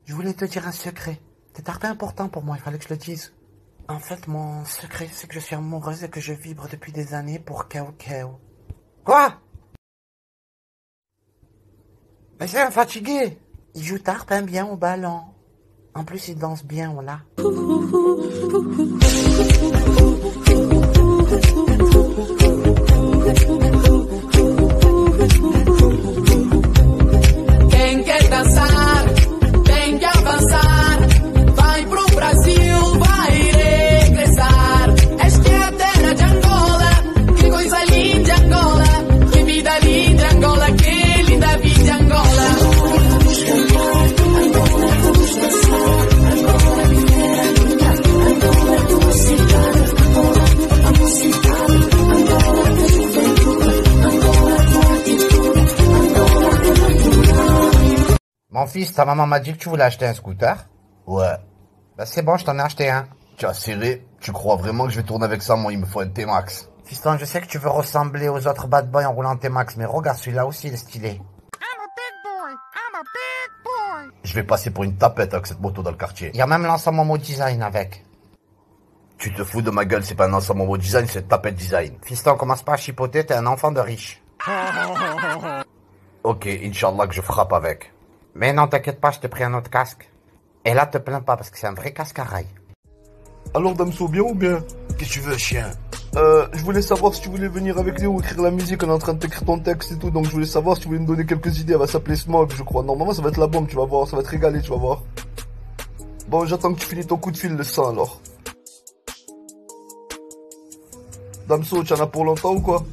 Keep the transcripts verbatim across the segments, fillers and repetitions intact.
Je voulais te dire un secret. C'est très important pour moi, il fallait que je le dise. En fait, mon secret, c'est que je suis amoureuse et que je vibre depuis des années pour Kao Kao. Quoi? Mais c'est un fatigué. Il joue tarpin bien au ballon. En plus, il danse bien, voilà. Quem quer dançar, tem que avançar. Vai pro Brasil, vai regressar. Esta é a terra de Angola. Que coisa linda, Angola. Que vida linda, Angola. Que linda vida, Angola. Mon fils, ta maman m'a dit que tu voulais acheter un scooter. Ouais. Bah c'est bon, je t'en ai acheté un. Tu as serré. Tu crois vraiment que je vais tourner avec ça? Moi, il me faut un T-Max. Fiston, je sais que tu veux ressembler aux autres bad boys en roulant T-Max, mais regarde, celui-là aussi, il est stylé. Je vais passer pour une tapette avec cette moto dans le quartier. Il y a même l'ensemble Momo Design avec. Tu te fous de ma gueule, c'est pas un ensemble Momo Design, c'est tapette design. Fiston, commence pas à chipoter, t'es un enfant de riche. Ok, Inch'Allah que je frappe avec. Mais non, t'inquiète pas, je t'ai pris un autre casque. Et là, te plains pas, parce que c'est un vrai casque à rail. Alors, Damso, bien ou bien? Qu'est-ce que tu veux, chien? Euh, je voulais savoir si tu voulais venir avec Léo écrire la musique, on est en train de t'écrire ton texte et tout, donc je voulais savoir si tu voulais me donner quelques idées. Elle va s'appeler Smog, je crois. Normalement, ça va être la bombe, tu vas voir, ça va te régaler, tu vas voir. Bon, j'attends que tu finis ton coup de fil, le sang, alors. Damso, tu en as pour longtemps ou quoi?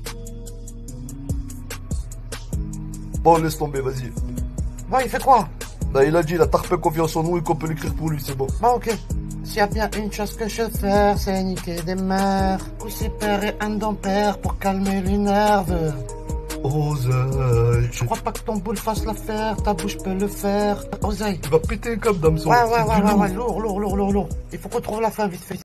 Bon, laisse tomber, vas-y. Bon, il fait quoi? Là, il a dit, il a tarpé confiance en nous et qu'on peut l'écrire pour lui, c'est bon. Bon, ok. S'il y a bien une chose que je veux faire, c'est niquer des mères. Pousser père et un don père pour calmer les nerfs. Oseille. Je crois pas que ton boule fasse l'affaire, ta bouche peut le faire. Oseille. Tu vas péter un câble, Damso. Ouais, ouais, C'est ouais, du ouais, lourd. ouais, lourd, lourd, lourd, lourd, lourd. Il faut qu'on trouve la fin vite fait.